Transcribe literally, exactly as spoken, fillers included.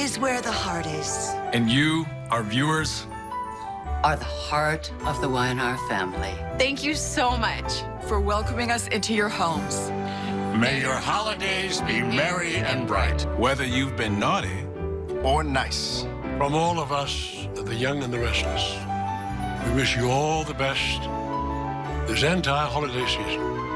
is where the heart is. And you, our viewers, are the heart of the Weiner family. Thank you so much for welcoming us into your homes. May your holidays be merry and bright. Whether you've been naughty or nice. From all of us, the young and the restless, we wish you all the best this entire holiday season.